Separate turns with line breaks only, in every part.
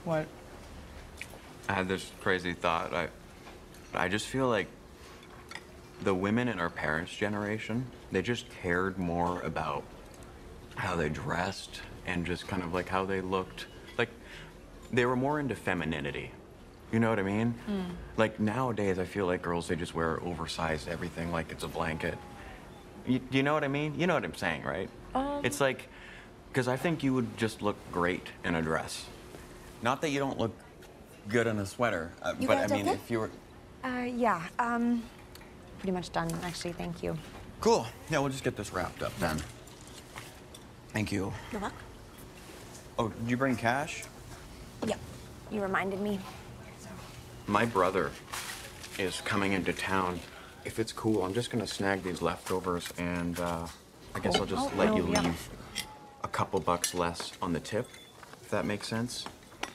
What?
I had this crazy thought. I just feel like the women in our parents' generation, they just cared more about how they dressed and just kind of like how they looked. Like, they were more into femininity. You know what I mean? Like, nowadays, I feel like girls, they just wear oversized everything like it's a blanket. Do you know what I mean? You know what I'm saying, right? It's like, because I think you would just look great in a dress. Not that you don't look good in a sweater, but I mean, if you were...
Yeah, pretty much done, actually, thank you.
Cool. Yeah, we'll just get this wrapped up then. Thank you.
You're welcome.
Oh, did you bring cash?
Yep, you reminded me.
My brother is coming into town. If it's cool, I'm just gonna snag these leftovers and I guess I'll just let you leave a couple bucks less on the tip, if that makes sense.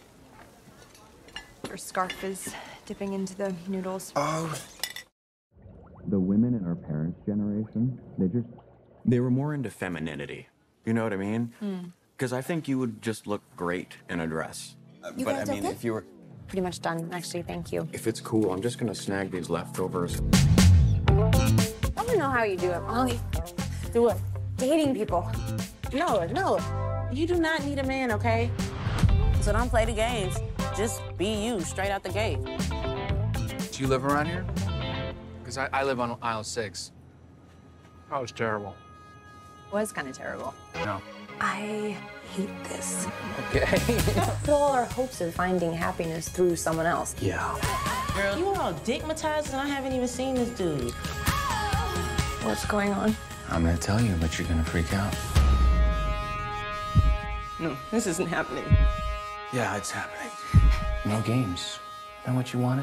Your scarf is dipping into the noodles.
Oh. The women in our parents' generation, they were more into femininity. You know what I mean? Because I think you would just look great in a dress. But I mean, if you were...
Pretty much done, actually, thank you.
If it's cool, I'm just gonna snag these leftovers.
I don't know how you do it, Molly.
Do what?
Dating people.
No. You do not need a man, okay? So don't play the games. Just be you, straight out the gate.
Do you live around here? Because I live on aisle 6. Oh, it's terrible.
Was kind of terrible.
No.
I hate this.
Okay.
Put all our hopes in finding happiness through someone else.
Yeah.
Girl, you all digmatized and I haven't even seen this dude.
What's going on?
I'm gonna tell you, but you're gonna freak out.
No, this isn't happening.
Yeah, it's happening. No games. Know what you wanted?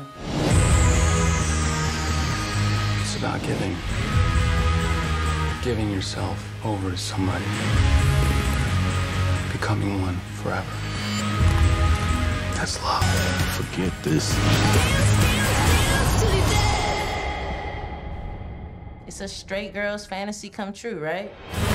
It's about giving. Giving yourself over to somebody. Becoming one forever. That's love. Forget this.
It's a straight girl's fantasy come true, right?